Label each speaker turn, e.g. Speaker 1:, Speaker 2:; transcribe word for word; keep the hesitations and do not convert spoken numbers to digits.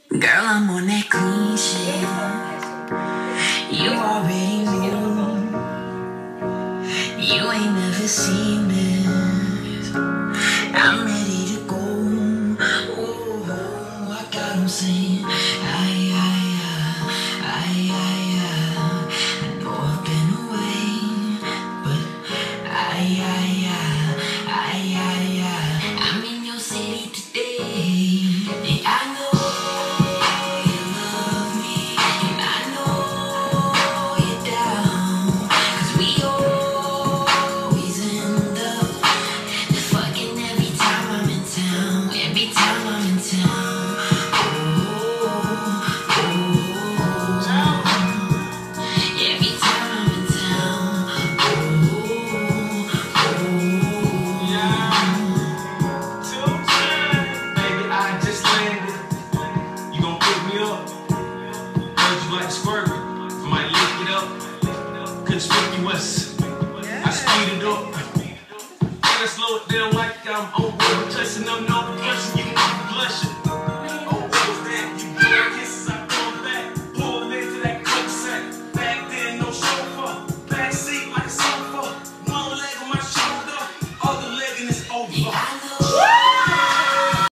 Speaker 1: Girl, I'm on that clean shit. You already knew. You ain't never seen this. I'm ready to go. Ooh, I got 'em saying, ay, ay, ay, ay, ay, ay. I know I've been away, but ay, ay, ay, ay, ay, ay. I'm in your city today, and I know.
Speaker 2: Conspicuous, I speed it up. Can I slow it down like I'm over touching them? No, pressing you.